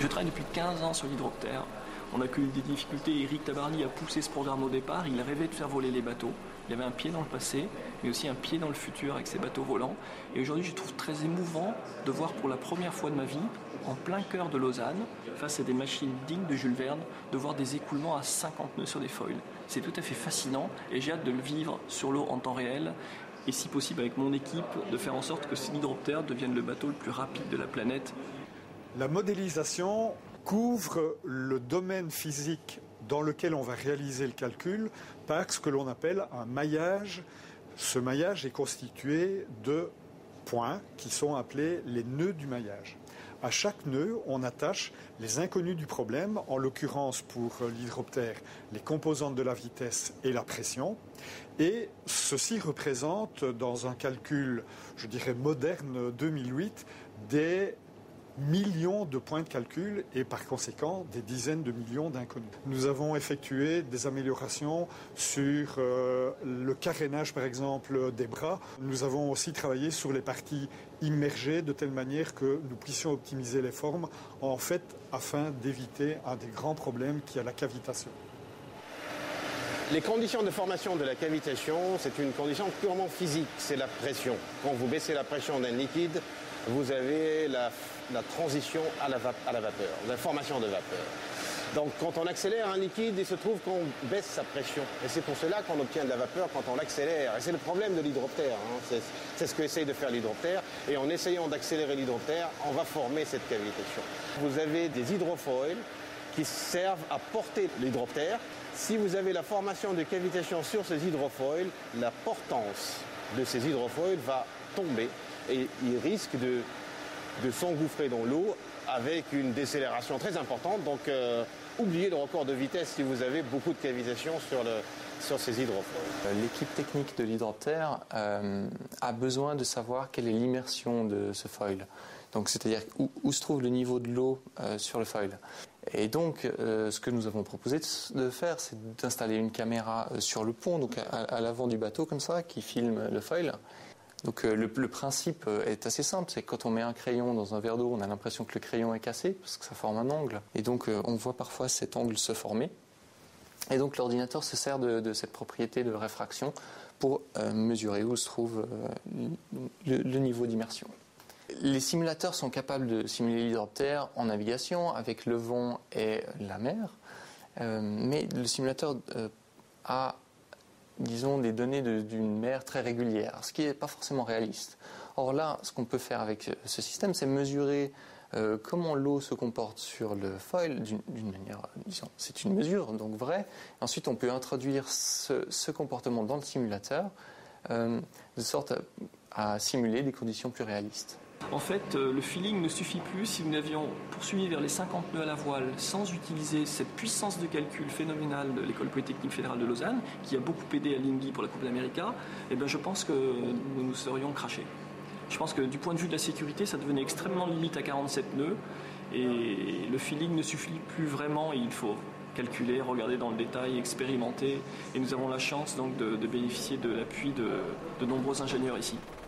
Je travaille depuis 15 ans sur l'hydroptère. On a connu des difficultés. Eric Tabarly a poussé ce programme au départ. Il rêvait de faire voler les bateaux. Il avait un pied dans le passé, mais aussi un pied dans le futur avec ses bateaux volants. Et aujourd'hui, je trouve très émouvant de voir pour la première fois de ma vie, en plein cœur de Lausanne, face à des machines dignes de Jules Verne, de voir des écoulements à 50 nœuds sur des foils. C'est tout à fait fascinant et j'ai hâte de le vivre sur l'eau en temps réel. Et si possible avec mon équipe, de faire en sorte que l'hydroptère devienne le bateau le plus rapide de la planète. La modélisation couvre le domaine physique dans lequel on va réaliser le calcul par ce que l'on appelle un maillage. Ce maillage est constitué de points qui sont appelés les nœuds du maillage. À chaque nœud, on attache les inconnus du problème, en l'occurrence pour l'hydroptère, les composantes de la vitesse et la pression. Et ceci représente, dans un calcul, je dirais, moderne 2008, des millions de points de calcul et par conséquent des dizaines de millions d'inconnus. Nous avons effectué des améliorations sur le carénage par exemple des bras. Nous avons aussi travaillé sur les parties immergées de telle manière que nous puissions optimiser les formes en fait afin d'éviter un des grands problèmes qui est la cavitation. Les conditions de formation de la cavitation, c'est une condition purement physique, c'est la pression. Quand vous baissez la pression d'un liquide, vous avez la transition à la vapeur, la formation de vapeur. Donc quand on accélère un liquide, il se trouve qu'on baisse sa pression. Et c'est pour cela qu'on obtient de la vapeur quand on l'accélère. Et c'est le problème de l'hydroptère. C'est ce qu'essaye de faire l'hydroptère. Et en essayant d'accélérer l'hydroptère, on va former cette cavitation. Vous avez des hydrofoils qui servent à porter l'hydroptère. Si vous avez la formation de cavitation sur ces hydrofoils, la portance de ces hydrofoils va tomber et il risque de s'engouffrer dans l'eau avec une décélération très importante. Donc oubliez le record de vitesse si vous avez beaucoup de cavitation sur ces hydrofoils. L'équipe technique de l'hydroptère a besoin de savoir quelle est l'immersion de ce foil. Donc c'est-à-dire où se trouve le niveau de l'eau sur le foil. Et donc ce que nous avons proposé de faire, c'est d'installer une caméra sur le pont, donc à l'avant du bateau comme ça, qui filme le foil. Donc le principe est assez simple, c'est que quand on met un crayon dans un verre d'eau, on a l'impression que le crayon est cassé parce que ça forme un angle. Et donc on voit parfois cet angle se former. Et donc l'ordinateur se sert de cette propriété de réfraction pour mesurer où se trouve le niveau d'immersion. Les simulateurs sont capables de simuler l'hydroptère en navigation avec le vent et la mer, mais le simulateur a, disons, des données d'une mer très régulière, ce qui n'est pas forcément réaliste. Or là, ce qu'on peut faire avec ce système, c'est mesurer comment l'eau se comporte sur le foil d'une manière, disons, c'est une mesure, donc vraie. Ensuite, on peut introduire ce comportement dans le simulateur de sorte à simuler des conditions plus réalistes. En fait, le feeling ne suffit plus. Si nous avions poursuivi vers les 50 nœuds à la voile sans utiliser cette puissance de calcul phénoménale de l'École Polytechnique Fédérale de Lausanne, qui a beaucoup aidé à l'INGI pour la Coupe d'Amérique, eh bien, je pense que nous nous serions crashés. Je pense que du point de vue de la sécurité, ça devenait extrêmement limite à 47 nœuds et le feeling ne suffit plus vraiment. Il faut calculer, regarder dans le détail, expérimenter et nous avons la chance donc de bénéficier de l'appui de nombreux ingénieurs ici.